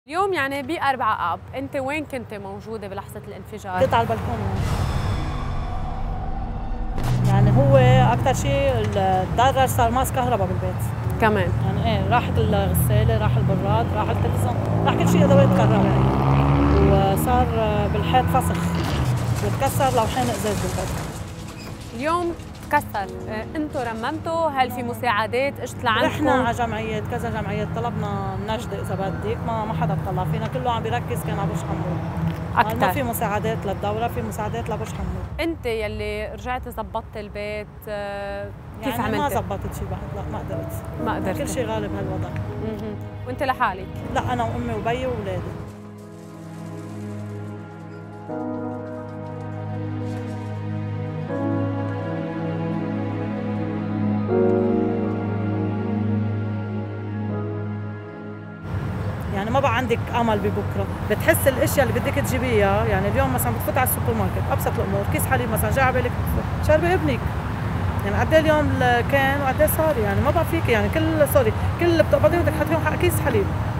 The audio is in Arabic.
اليوم يعني ب4 آب، أنت وين كنت موجودة بلحظة الانفجار؟ كنت على البلكون. يعني هو أكثر شيء الدرج صار ماس كهرباء بالبيت. كمان يعني إيه، راحت الغسالة، راح البراد، راح التلفزيون، راح كل شيء أدوات كهربائية. وصار بالحيط فسخ وتكسر لوحين إزاز بالبيت. اليوم تكسر، أنتوا رممتوا؟ هل في مساعدات اجت لعندكم؟ رحنا على جمعيات، كذا جمعيات، طلبنا نجدة إذا بدك، ما حدا طلع فينا، كله عم بيركز كان على برج حمود. أكثر ما في مساعدات للدولة، في مساعدات لبرج حمود. أنت يلي رجعت زبطت البيت كيف يعني ما عملتي؟ زبطت شيء بعد، لا ما قدرت. ما قدرت. كل شيء غالب هالوضع. وأنت لحالك؟ لا أنا وأمي وبيي وأولادي. يعني ما بقى عندك امل ببكره، بتحس الاشياء اللي بدك تجيبيها، يعني اليوم مثلا بتفوت على السوبر ماركت، ابسط الامور، كيس حليب مثلا جاي على بالك شاربه ابنك، يعني قد ايه اليوم كان وقد ايه صار، يعني ما بقى فيك، يعني كل اللي بتقبضيه بدك تحطيهم حق كيس حليب.